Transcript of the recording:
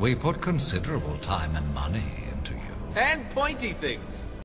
We put considerable time and money into you. And pointy things.